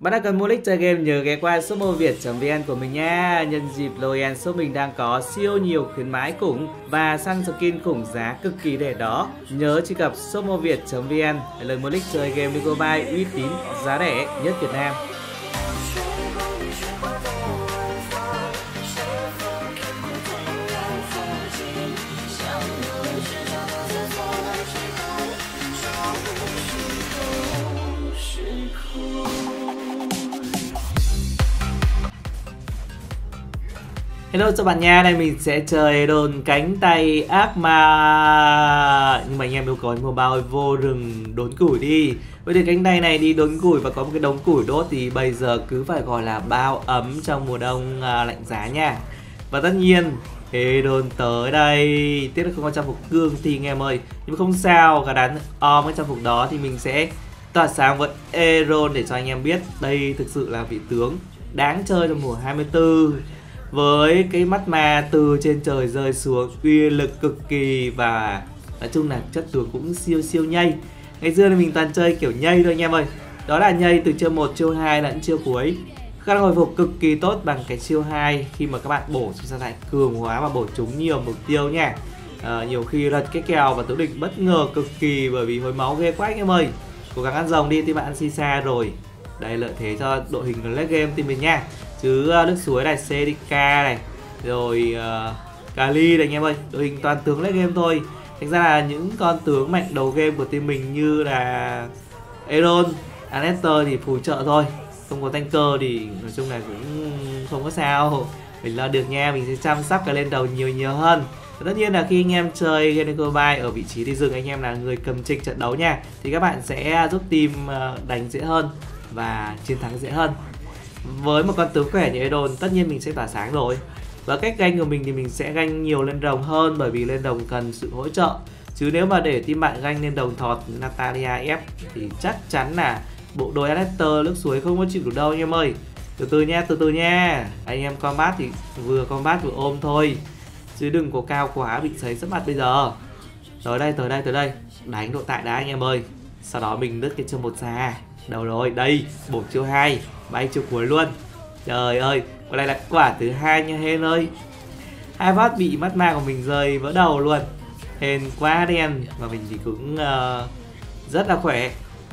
Bạn đang cần mua nick chơi game nhớ ghé qua shop moviet.vn của mình nha. Nhân dịp Noel shop mình đang có siêu nhiều khuyến mãi khủng và săn skin khủng giá cực kỳ rẻ đó. Nhớ truy cập shop moviet.vn để lần mua nick chơi game Lego Buy uy tín, giá rẻ nhất Việt Nam. Hello cho bạn nha, đây mình sẽ chơi đồn cánh tay ác ma. Nhưng mà anh em yêu cầu anh mua bao vô rừng đốn củi đi. Với cánh tay này đi đốn củi và có một cái đống củi đốt thì bây giờ cứ phải gọi là bao ấm trong mùa đông lạnh giá nha. Và tất nhiên đồn tới đây, tiếc là không có trang phục cương thì anh em ơi. Nhưng mà không sao, gà đán om cái trang phục đó thì mình sẽ tỏa sáng với Aeron để cho anh em biết đây thực sự là vị tướng đáng chơi trong mùa 24. Với cái mắt ma từ trên trời rơi xuống, uy lực cực kỳ và nói chung là chất tướng cũng siêu nhây. Ngày xưa thì mình toàn chơi kiểu nhây thôi anh em ơi. Đó là nhây từ chiêu 1, chiêu 2 lẫn chiêu cuối. Khả năng hồi phục cực kỳ tốt bằng cái chiêu 2 khi mà các bạn bổ chúng ta lại cường hóa và bổ trúng nhiều mục tiêu nha. Nhiều khi lật cái kèo và tướng địch bất ngờ cực kỳ bởi vì hồi máu ghê quá anh em ơi. Cố gắng ăn rồng đi thì bạn ăn Sisa rồi. Đây lợi thế cho đội hình late game team mình nha. Chứ nước suối này, CDK này, rồi Kali này anh em ơi, đội hình toàn tướng late game thôi. Thành ra là những con tướng mạnh đầu game của team mình như là Aeron, Anestor thì phù trợ thôi. Không có tanker thì nói chung là cũng không có sao. Mình lo được nha, mình sẽ chăm sóc cái lên đầu nhiều hơn. Và tất nhiên là khi anh em chơi Lego Buy ở vị trí đi rừng, anh em là người cầm trịch trận đấu nha, thì các bạn sẽ giúp team đánh dễ hơn và chiến thắng dễ hơn. Với một con tướng khỏe như Aeron, tất nhiên mình sẽ tỏa sáng rồi. Và cách ganh của mình thì mình sẽ ganh nhiều lên rồng hơn, bởi vì lên rồng cần sự hỗ trợ. Chứ nếu mà để team bạn ganh lên đồng thọt Natalia ép thì chắc chắn là bộ đôi Alector nước suối không có chịu được đâu anh em ơi. Từ từ nha. Anh em combat thì vừa combat vừa ôm thôi, chứ đừng có cao quá bị sấy sấp mặt bây giờ. Tới đây. Đánh độ tại đá anh em ơi. Sau đó mình đứt cái chiêu 1 ra. Đâu rồi, đây, bổ chiêu 2, bay chiêu cuối luôn. Trời ơi, còn đây là quả thứ 2 nha Hên ơi. Hai phát bị mắt ma của mình rơi vỡ đầu luôn. Hên quá đen và mình thì cũng rất là khỏe.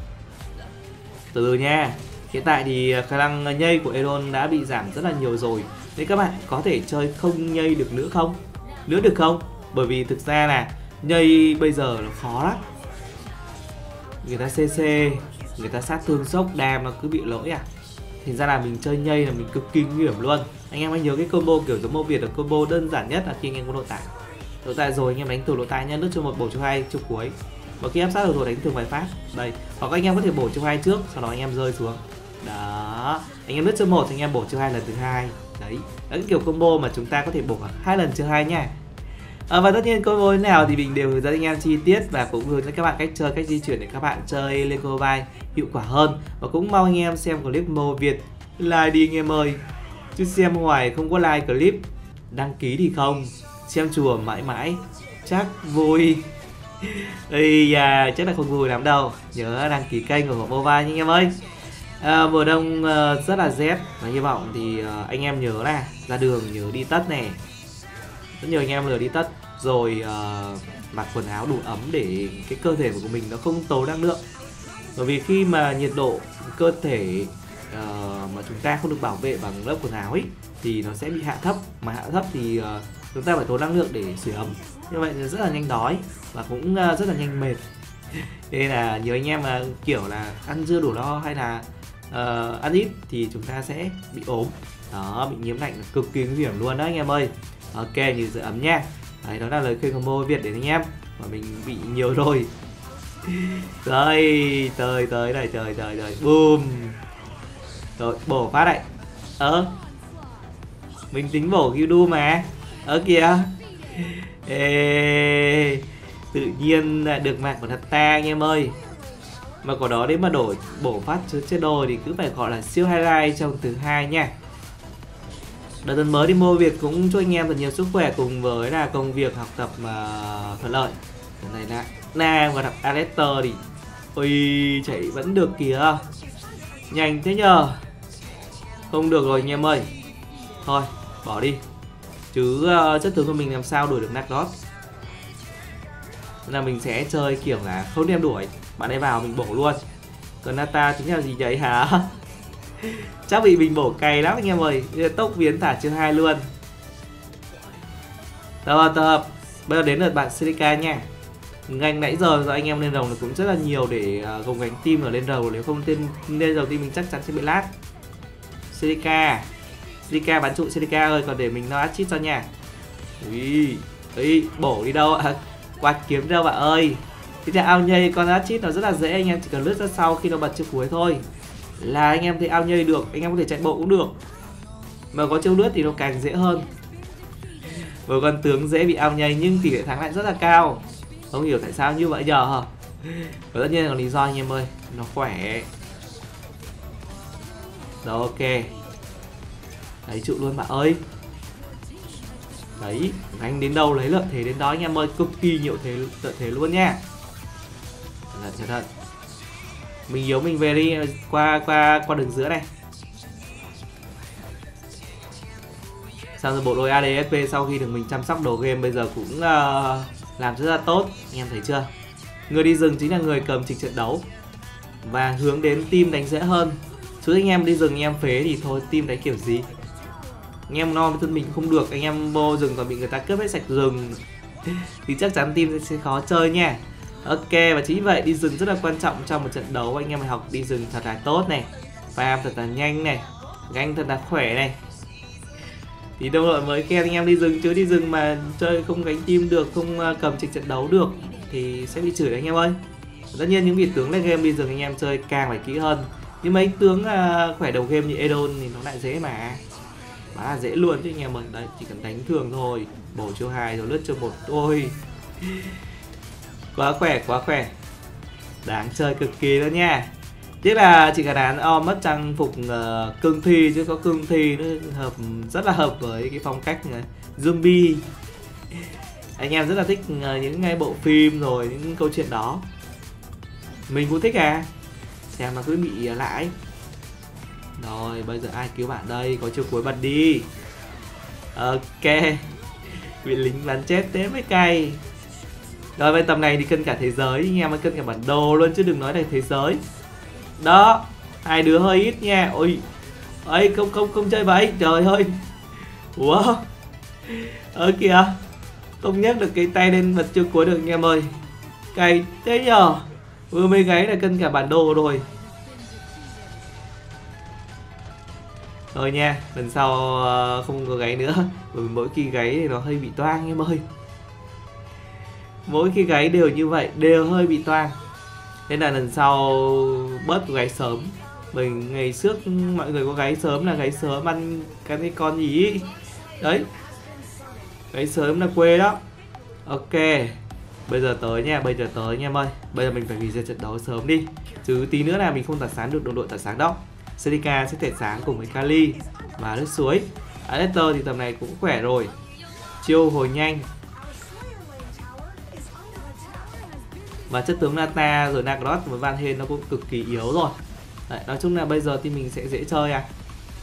Từ nha. Hiện tại thì khả năng nhây của Aeron đã bị giảm rất là nhiều rồi. Nên các bạn có thể chơi không nhây được nữa không? Được không? Bởi vì thực ra là nhây bây giờ nó khó lắm. Người ta CC, người ta sát thương sốc đam nó cứ bị lỗi à. Thành ra là mình chơi nhây là mình cực kỳ nguy hiểm luôn. Anh em hãy nhớ cái combo kiểu giống mô Việt là combo đơn giản nhất là khi anh em có độ tải. Độ tải rồi anh em đánh từ độ tải nhá, lướt cho một bổ cho 2 chiêu cuối. Và khi áp sát được rồi đánh thường vài phát. Đây, hoặc anh em có thể bổ chiêu 2 trước, sau đó anh em rơi xuống. Đó, anh em lướt chiêu 1 anh em bổ chiêu 2 lần thứ 2. Đấy, là cái kiểu combo mà chúng ta có thể bổ 2 lần chiêu 2 nha. Và tất nhiên combo thế nào thì mình đều hướng dẫn anh em chi tiết và cũng hướng dẫn các bạn cách chơi, cách di chuyển để các bạn chơi Lego Buy hiệu quả hơn. Và cũng mong anh em xem clip Mô Việt like đi anh em ơi, chứ xem hoài không có like clip, đăng ký thì không, xem chùa mãi mãi chắc vui. Ây da, chắc là không vui lắm đâu. Nhớ đăng ký kênh của Mobile nha anh em ơi. Mùa đông rất là rét và hy vọng thì anh em nhớ là ra đường nhớ đi tất này. Rất nhiều anh em lừa đi tất rồi mặc quần áo đủ ấm để cái cơ thể của mình nó không tốn năng lượng. Bởi vì khi mà nhiệt độ cơ thể mà chúng ta không được bảo vệ bằng lớp quần áo ấy thì nó sẽ bị hạ thấp, mà hạ thấp thì chúng ta phải tốn năng lượng để sưởi ấm. Như vậy rất là nhanh đói và cũng rất là nhanh mệt. Nên là nhiều anh em mà kiểu là ăn chưa đủ no hay là ăn ít thì chúng ta sẽ bị ốm. Đó, bị nhiễm lạnh cực kỳ nguy hiểm luôn đó anh em ơi. Ok, như giữ ấm nha. Đấy, đó là lời khuyên của Mô Việt đến anh em. Mà mình bị nhiều rồi. Rồi, tới này, trời, boom. Rồi, bổ phát này. Mình tính bổ Gildu mà. Kìa. Tự nhiên được mạng của thật ta anh em ơi. Mà có đó đấy mà bổ phát chết đồ thì cứ phải gọi là siêu highlight trong thứ 2 nha. Đợt tuần mới thì Mô Việt cũng cho anh em thật nhiều sức khỏe cùng với là công việc học tập thuận lợi. Lần này là Nam và đọc Alector thì ôi chạy vẫn được kìa. Nhanh thế nhờ. Không được rồi anh em ơi. Thôi bỏ đi. Chứ chất tướng của mình làm sao đuổi được Nacros. Nên là mình sẽ chơi kiểu là không đem đuổi. Bạn ấy vào mình bổ luôn. Còn Nata chính là gì vậy hả? Chắc bị mình bổ cay lắm anh em ơi. Tốc biến thả chiêu 2 luôn. Tập hợp. Bây giờ đến lượt bạn Silica nha. Gánh nãy giờ anh em lên rồng là cũng rất là nhiều để gồng gánh team ở lên rồng. Nếu không lên rồng thì mình chắc chắn sẽ bị lát. Silica bắn trụ Silica ơi. Còn để mình nó át chít cho nha. Ui, bổ đi đâu ạ? Quạt kiếm đâu bạn ơi. Thì ao nhây con át chít nó rất là dễ. Anh em chỉ cần lướt ra sau khi nó bật chiêu cuối thôi là anh em thấy ao nhây được. Anh em có thể chạy bộ cũng được. Mà có chiêu lướt thì nó càng dễ hơn. Với con tướng dễ bị ao nhây nhưng tỷ lệ thắng lại rất là cao. Không hiểu tại sao như vậy giờ hả? Và tất nhiên là lý do anh em ơi, nó khỏe. Rồi ok. Đấy trụ luôn bạn ơi. Đấy, anh đến đâu lấy lợi thế đến đó anh em ơi, cực kỳ nhiều lợi thế luôn nha. Cẩn thận. Mình yếu mình về đi, qua đường giữa này. Sao rồi bộ đôi ADSP sau khi được mình chăm sóc đầu game bây giờ cũng làm rất là tốt, anh em thấy chưa? Người đi rừng chính là người cầm trịch trận đấu và hướng đến team đánh dễ hơn. Chứ anh em đi rừng anh em phế thì thôi team đánh kiểu gì? Anh em no với thân mình không được, anh em vô rừng còn bị người ta cướp hết sạch rừng thì chắc chắn team sẽ khó chơi nha. Ok, và chính vậy đi rừng rất là quan trọng trong một trận đấu. Anh em phải học đi rừng thật là tốt này, farm thật là nhanh này, ganh thật là khỏe này. Thì đồng đội mới khen anh em đi rừng, chứ đi rừng mà chơi không gánh team được, không cầm trịch trận đấu được thì sẽ bị chửi đấy anh em ơi. Tất nhiên những vị tướng lên game đi rừng anh em chơi càng phải kỹ hơn. Nhưng mấy tướng khỏe đầu game như Edon thì nó lại dễ mà. Quá là dễ luôn chứ anh em ơi. Đấy, chỉ cần đánh thường thôi. Bổ chiêu 2 rồi lướt chiêu 1. Ôi quá khỏe. Đáng chơi cực kỳ đó nha. Tiếc là chỉ cả đàn mất trang phục cương thi, chứ có cương thi nó rất là hợp với cái phong cách zombie. Anh em rất là thích những ngay bộ phim rồi những câu chuyện đó. Mình cũng thích à. Xem mà cứ bị lãi. Rồi bây giờ ai cứu bạn đây? Có chiêu cuối bật đi. Ok. Bị lính bắn chết thế mới cay. Rồi bên tầm này thì cân cả thế giới. Anh em ơi, cân cả bản đồ luôn chứ đừng nói là thế giới. Đó, hai đứa hơi ít nha. Ôi, ấy không chơi vậy. Trời ơi. Ủa. Kìa. Không nhấc được cái tay lên bật chiêu cuối được anh em ơi. Cay thế nhờ. Vừa mới gáy là cân cả bản đồ rồi. Rồi nha, lần sau không có gáy nữa. Bởi vì mỗi khi gáy thì nó hơi bị toang em ơi. Mỗi khi gáy đều như vậy, đều hơi bị toang. Nên là lần sau bớt gáy sớm. Bởi ngày trước mọi người có gáy sớm là gáy sớm ăn cái con gì ý. Đấy, gáy sớm là quê đó. Ok, bây giờ tới nha, anh em ơi. Bây giờ mình phải nghỉ ra trận đấu sớm đi. Chứ tí nữa là mình không tỏa sáng được đồng đội tỏa sáng đó. Silica sẽ thể sáng cùng với Kali và nước suối. Alector thì tầm này cũng khỏe rồi. Chiêu hồi nhanh. Và chất tướng Nata rồi Nacros với Van Halen nó cũng cực kỳ yếu rồi. Đấy, nói chung là bây giờ thì mình sẽ dễ chơi à.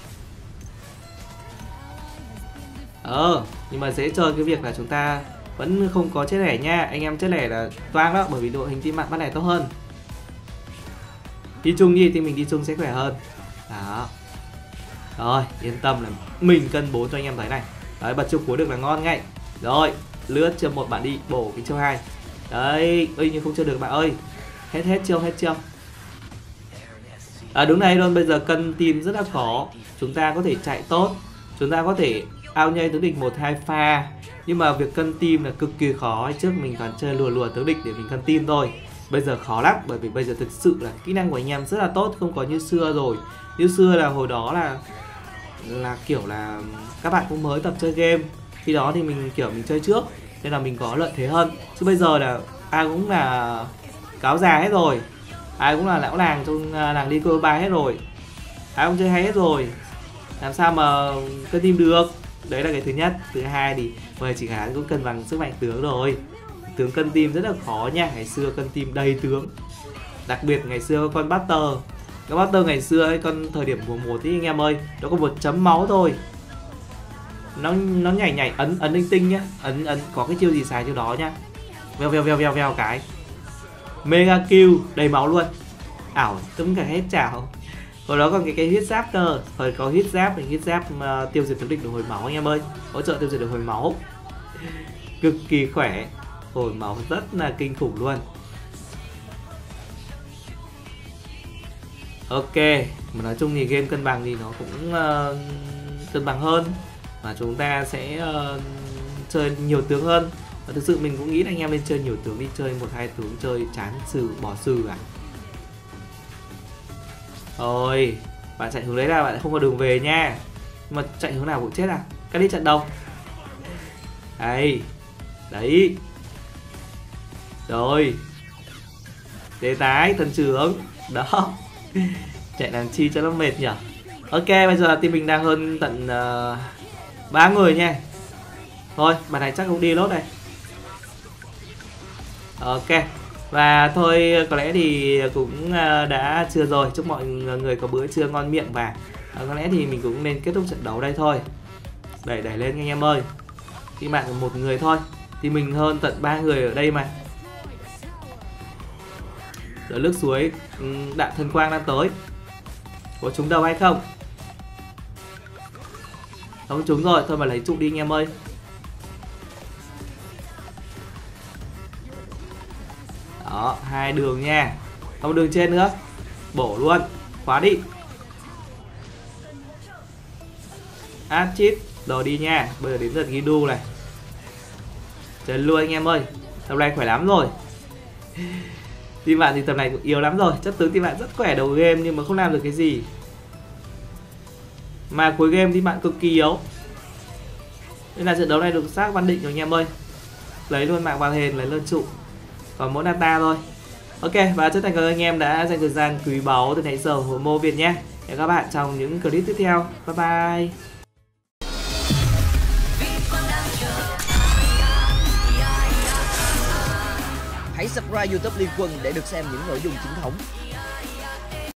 Nhưng mà dễ chơi cái việc là chúng ta vẫn không có chết lẻ nha. Anh em chết lẻ là toang đó, bởi vì đội hình team bạn bắt này tốt hơn. Đi chung đi thì mình đi chung sẽ khỏe hơn. Đó. Rồi, yên tâm là mình cân 4 cho anh em thấy này. Đấy, bật chiêu cuối được là ngon ngay. Rồi, lướt chiêu 1 bạn đi, bổ cái chiêu 2. Đấy, nhưng không chơi được bạn ơi. Hết chiêu. Đúng này luôn, bây giờ cân team rất là khó. Chúng ta có thể chạy tốt, chúng ta có thể ao nhây tướng địch 1-2 pha. Nhưng mà việc cân team là cực kỳ khó. Trước mình toàn chơi lùa tướng địch để mình cân team thôi. Bây giờ khó lắm, bởi vì bây giờ thực sự là kỹ năng của anh em rất là tốt, không có như xưa rồi. Như xưa là hồi đó là kiểu là các bạn cũng mới tập chơi game. Khi đó thì mình kiểu mình chơi trước nên là mình có lợi thế hơn. Chứ bây giờ là ai cũng là cáo già hết rồi, ai cũng là lão làng trong làng đi cơ ba hết rồi, ai cũng chơi hay hết rồi, làm sao mà cân team được. Đấy là cái thứ nhất. Thứ hai thì bây giờ chỉ khả cũng cân bằng sức mạnh tướng rồi. Tướng cân team rất là khó nha. Ngày xưa cân team đầy tướng. Đặc biệt ngày xưa có con Butter Cái Master ngày xưa ấy, con thời điểm mùa 1 ý anh em ơi, nó có 1 chấm máu thôi. Nó nhảy ấn linh tinh nhá, ấn có cái chiêu gì xài chiêu đó nhá. Vèo cái. Mega kill đầy máu luôn. Ảo tấm cả hết chảo. Hồi đó còn cái huyết giáp cơ, thời có huyết giáp tiêu diệt tướng địch được hồi máu anh em ơi, hỗ trợ tiêu diệt được hồi máu. Cực kỳ khỏe. Hồi máu rất là kinh khủng luôn. Ok, mà nói chung thì game cân bằng thì nó cũng cân bằng hơn, và chúng ta sẽ chơi nhiều tướng hơn. Và thực sự mình cũng nghĩ là anh em nên chơi nhiều tướng đi, chơi 1-2 tướng chơi chán sử bỏ sử à. Rồi, bạn chạy hướng đấy là bạn không có đường về nha. Mà chạy hướng nào cũng chết à. Cắt đi trận đầu. Đấy. Rồi. Đề tái thần trưởng. Đó. Chạy làm chi cho nó mệt nhỉ. Ok, bây giờ team mình đang hơn tận 3 người nha. Thôi, bạn này chắc không đi lốt này. Ok. Và thôi, có lẽ thì cũng đã trưa rồi. Chúc mọi người có bữa trưa ngon miệng. Và có lẽ thì mình cũng nên kết thúc trận đấu đây thôi. Đẩy lên anh em ơi. Thì bạn một người thôi, thì mình hơn tận 3 người ở đây mà. Đỡ nước suối, đạn thần quang đang tới. Có trúng đầu hay không? Không trúng rồi, thôi mà lấy trụ đi anh em ơi. Đó, 2 đường nha. Không đường trên nữa. Bổ luôn, khóa đi. Chip, đồ đi nha. Bây giờ đến lượt Gidu này. Chơi luôn anh em ơi. Tầm này khỏe lắm rồi. Team bạn thì tầm này cũng yếu lắm rồi. Chất tướng team bạn rất khỏe đầu game nhưng mà không làm được cái gì. Mà cuối game thì bạn cực kỳ yếu. Nên là trận đấu này được xác Văn Định rồi anh em ơi. Lấy luôn mạng Văn Hền, lấy luôn trụ. Còn mỗi data thôi. Ok, và chân thành cảm ơn anh em đã dành thời gian quý báu từ nãy giờ ủng hộ Việt nhé. Hẹn các bạn trong những clip tiếp theo. Bye bye. Hãy subscribe YouTube Liên Quân để được xem những nội dung chính thống.